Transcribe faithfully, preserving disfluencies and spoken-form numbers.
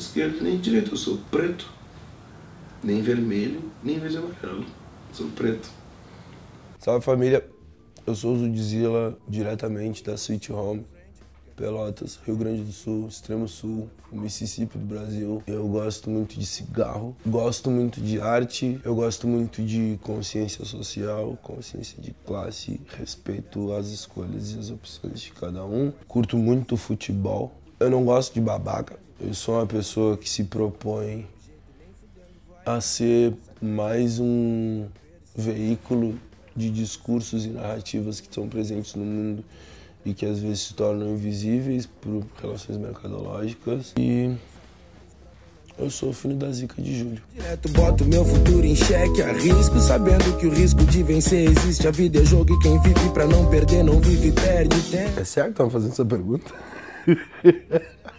esquerda nem de direita, eu sou preto. Nem vermelho, nem verde e amarelo. Sou preto. Salve família, eu sou o Zudzilla, diretamente da Sweet Home, Pelotas, Rio Grande do Sul, Extremo Sul, Mississippi do Brasil. Eu gosto muito de cigarro, gosto muito de arte, eu gosto muito de consciência social, consciência de classe, respeito às escolhas e às opções de cada um. Curto muito futebol, eu não gosto de babaca, eu sou uma pessoa que se propõe a ser mais um veículo de discursos e narrativas que estão presentes no mundo e que às vezes se tornam invisíveis por relações mercadológicas. E eu sou o filho da Zica de Júlio. Direto boto meu futuro em xeque, arrisco, sabendo que o risco de vencer existe. A vida é jogo e quem vive pra não perder não vive e perde tempo. É certo que tava fazendo essa pergunta?